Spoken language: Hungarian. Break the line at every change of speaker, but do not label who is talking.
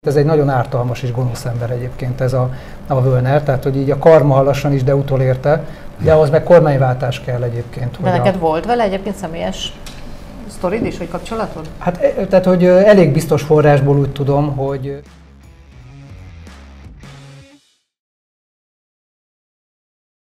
Ez egy nagyon ártalmas és gonosz ember egyébként ez a Völner, tehát hogy így a karma lassan is, de utolérte. De ahhoz meg kormányváltás kell egyébként.
De neked volt vele egyébként személyes sztorid is, vagy kapcsolatod?
Hát tehát, hogy elég biztos forrásból úgy tudom, hogy